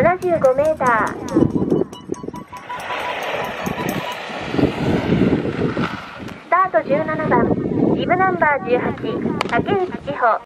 75メーター。スタート17番、ビブナンバー18、竹内千穂。